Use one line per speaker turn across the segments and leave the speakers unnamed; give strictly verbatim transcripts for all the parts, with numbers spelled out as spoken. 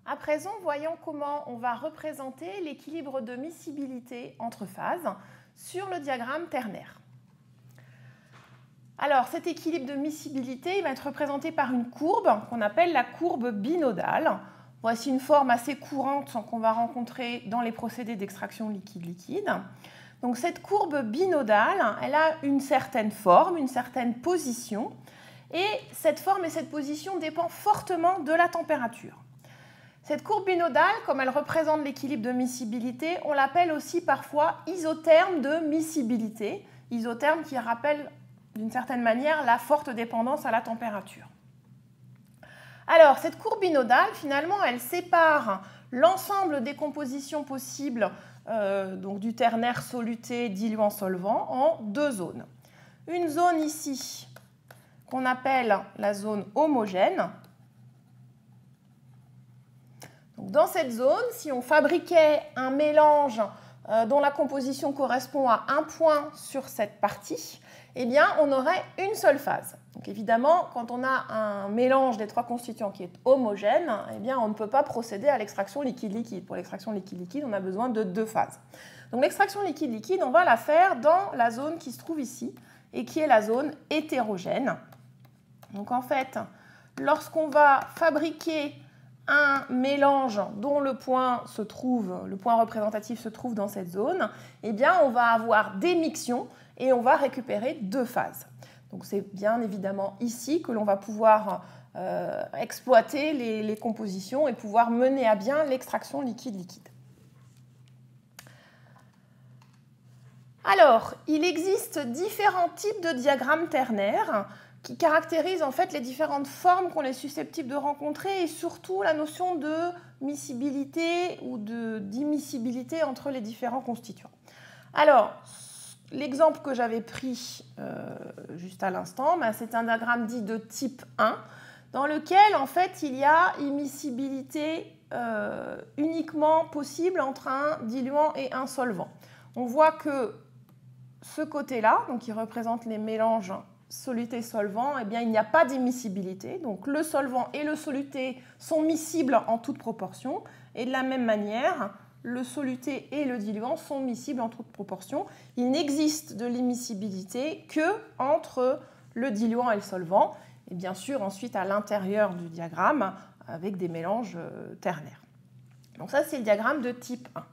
À présent, voyons comment on va représenter l'équilibre de miscibilité entre phases sur le diagramme ternaire. Alors, cet équilibre de miscibilité il va être représenté par une courbe qu'on appelle la courbe binodale. Voici une forme assez courante qu'on va rencontrer dans les procédés d'extraction liquide-liquide. Donc, cette courbe binodale, elle a une certaine forme, une certaine position, et cette forme et cette position dépendent fortement de la température. Cette courbe binodale, comme elle représente l'équilibre de miscibilité, on l'appelle aussi parfois isotherme de miscibilité, isotherme qui rappelle d'une certaine manière la forte dépendance à la température. Alors, cette courbe binodale, finalement, elle sépare l'ensemble des compositions possibles euh, donc du ternaire soluté, diluant, solvant en deux zones. Une zone ici qu'on appelle la zone homogène. Donc, dans cette zone, si on fabriquait un mélange euh, dont la composition correspond à un point sur cette partie, eh bien, on aurait une seule phase. Donc, évidemment, quand on a un mélange des trois constituants qui est homogène, eh bien, on ne peut pas procéder à l'extraction liquide-liquide. Pour l'extraction liquide-liquide, on a besoin de deux phases. Donc, l'extraction liquide-liquide, on va la faire dans la zone qui se trouve ici et qui est la zone hétérogène. Donc, en fait, lorsqu'on va fabriquer un mélange dont le point se trouve, le point représentatif se trouve dans cette zone, eh bien, on va avoir des mixions et on va récupérer deux phases. Donc, c'est bien évidemment ici que l'on va pouvoir euh, exploiter les, les compositions et pouvoir mener à bien l'extraction liquide-liquide. Alors, il existe différents types de diagrammes ternaires qui caractérisent en fait les différentes formes qu'on est susceptible de rencontrer et surtout la notion de miscibilité ou d'immiscibilité entre les différents constituants. Alors, l'exemple que j'avais pris euh, juste à l'instant, ben, c'est un diagramme dit de type un, dans lequel en fait il y a immiscibilité euh, uniquement possible entre un diluant et un solvant. On voit que ce côté-là, donc qui représente les mélanges soluté-solvant, eh bien, il n'y a pas d'immiscibilité. Donc le solvant et le soluté sont miscibles en toute proportion. Et de la même manière, le soluté et le diluant sont miscibles en toute proportion. Il n'existe de l'immiscibilité qu'entre le diluant et le solvant. Et bien sûr, ensuite, à l'intérieur du diagramme, avec des mélanges ternaires. Donc ça, c'est le diagramme de type un.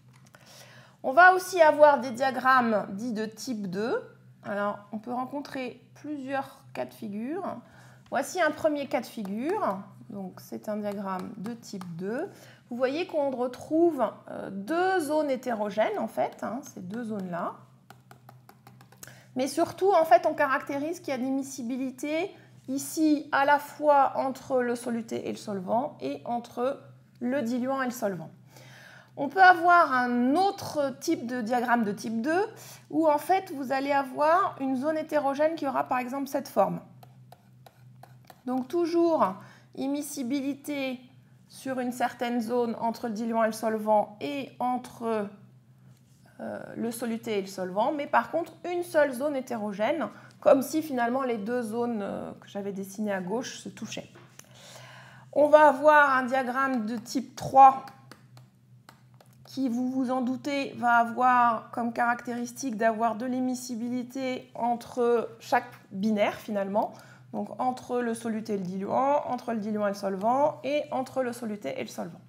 On va aussi avoir des diagrammes dits de type deux. Alors, on peut rencontrer plusieurs cas de figure. Voici un premier cas de figure. Donc, c'est un diagramme de type deux. Vous voyez qu'on retrouve deux zones hétérogènes, en fait, hein, ces deux zones-là. Mais surtout, en fait, on caractérise qu'il y a une miscibilité ici à la fois entre le soluté et le solvant et entre le diluant et le solvant. On peut avoir un autre type de diagramme de type deux où en fait vous allez avoir une zone hétérogène qui aura par exemple cette forme. Donc toujours immiscibilité sur une certaine zone entre le diluant et le solvant et entre euh, le soluté et le solvant, mais par contre une seule zone hétérogène, comme si finalement les deux zones euh, que j'avais dessinées à gauche se touchaient. On va avoir un diagramme de type trois qui, vous vous en doutez, va avoir comme caractéristique d'avoir de l'immiscibilité entre chaque binaire finalement, donc entre le soluté et le diluant, entre le diluant et le solvant, et entre le soluté et le solvant.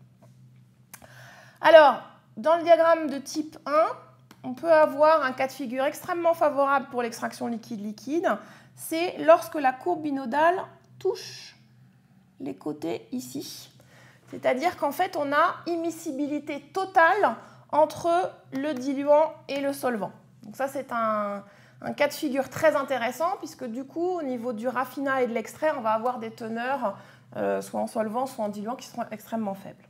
Alors, dans le diagramme de type un, on peut avoir un cas de figure extrêmement favorable pour l'extraction liquide-liquide, c'est lorsque la courbe binodale touche les côtés ici. C'est-à-dire qu'en fait, on a immiscibilité totale entre le diluant et le solvant. Donc ça, c'est un, un cas de figure très intéressant, puisque du coup, au niveau du raffinat et de l'extrait, on va avoir des teneurs, euh, soit en solvant, soit en diluant, qui seront extrêmement faibles.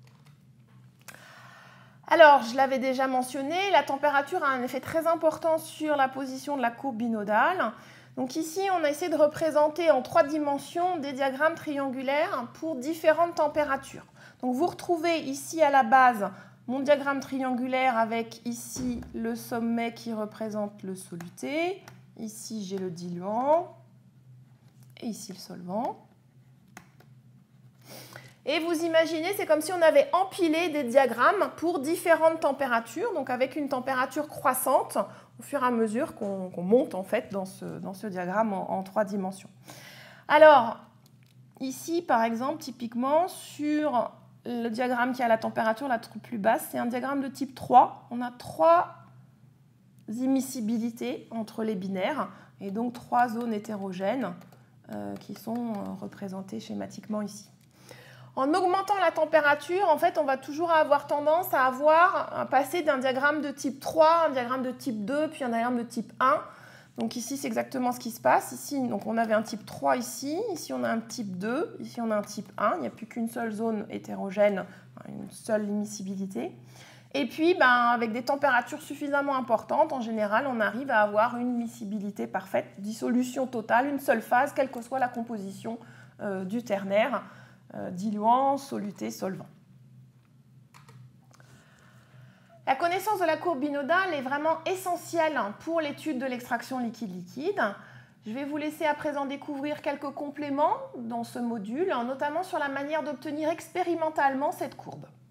Alors, je l'avais déjà mentionné, la température a un effet très important sur la position de la courbe binodale. Donc ici, on a essayé de représenter en trois dimensions des diagrammes triangulaires pour différentes températures. Donc vous retrouvez ici à la base mon diagramme triangulaire avec ici le sommet qui représente le soluté. Ici, j'ai le diluant et ici le solvant. Et vous imaginez, c'est comme si on avait empilé des diagrammes pour différentes températures, donc avec une température croissante au fur et à mesure qu'on qu'on monte en fait dans ce, dans ce diagramme en, en trois dimensions. Alors, ici, par exemple, typiquement, sur le diagramme qui a la température la plus basse, c'est un diagramme de type trois. On a trois immiscibilités entre les binaires, et donc trois zones hétérogènes euh, qui sont représentées schématiquement ici. En augmentant la température, en fait, on va toujours avoir tendance à avoir à passer d'un diagramme de type trois à un diagramme de type deux, puis un diagramme de type un. Donc ici, c'est exactement ce qui se passe. Ici, donc on avait un type trois ici, ici on a un type deux, ici on a un type un. Il n'y a plus qu'une seule zone hétérogène, une seule immiscibilité. Et puis, ben, avec des températures suffisamment importantes, en général, on arrive à avoir une miscibilité parfaite, dissolution totale, une seule phase, quelle que soit la composition euh, du ternaire. Euh, diluant, soluté, solvant. La connaissance de la courbe binodale est vraiment essentielle pour l'étude de l'extraction liquide-liquide. Je vais vous laisser à présent découvrir quelques compléments dans ce module, notamment sur la manière d'obtenir expérimentalement cette courbe.